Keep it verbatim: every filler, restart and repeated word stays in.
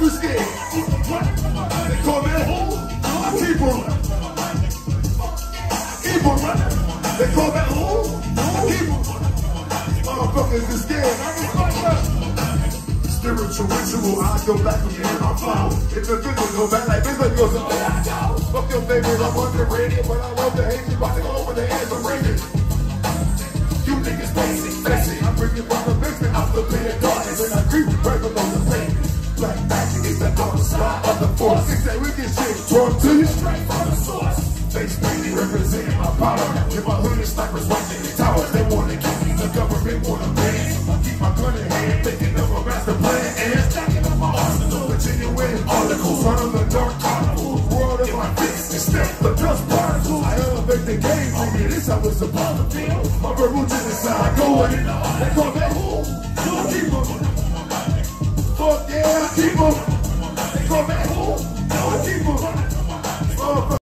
be scared. They call me a hole. I keep on running. Keep on running. They call me a hole. I keep on running. Motherfuckers is scared. Spiritual ritual, I go back when you hear my flow. If the video go back like this, let go so I go. Fuck your favorite, I'm on the radio, but I love the hate. You about to go over the heads of ringing. You niggas basic, basic. I'm bringing from the basement out the bed darkness, and I creep the break along the pavement. Black magic is the outside of the force. They say we get shit talk to you straight from the source. Face painting representing my power. If my hood is snipers watching the towers, they want to keep me, the government want to ban. I keep my gun in hand, thinking of a master plan, and stacking up my arsenal, continuing articles, run of the dark carnivals, world in my fist, and step the dust particles. I elevate the game, homie, this how it's supposed to feel. My verbal genocide, going in the heart, they call that home. Keep 'em. Fuck yeah, keep 'em.